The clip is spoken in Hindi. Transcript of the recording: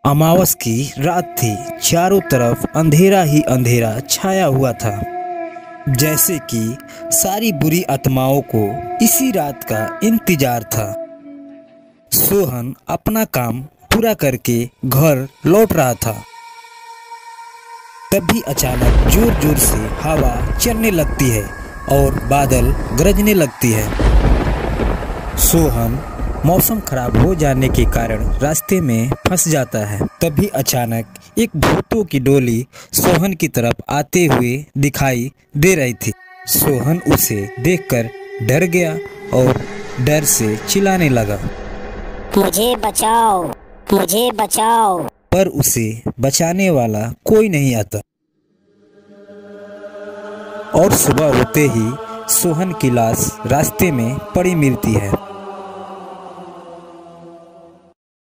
अमावस की रात थी। चारों तरफ अंधेरा ही अंधेरा छाया हुआ था, जैसे कि सारी बुरी आत्माओं को इसी रात का इंतजार था। सोहन अपना काम पूरा करके घर लौट रहा था। तभी अचानक जोर जोर से हवा चलने लगती है और बादल गरजने लगती है। सोहन मौसम खराब हो जाने के कारण रास्ते में फंस जाता है। तभी अचानक एक भूतों की डोली सोहन की तरफ आते हुए दिखाई दे रही थी। सोहन उसे देखकर डर गया और डर से चिल्लाने लगा, मुझे बचाओ, मुझे बचाओ। पर उसे बचाने वाला कोई नहीं आता। और सुबह होते ही सोहन की लाश रास्ते में पड़ी मिलती है।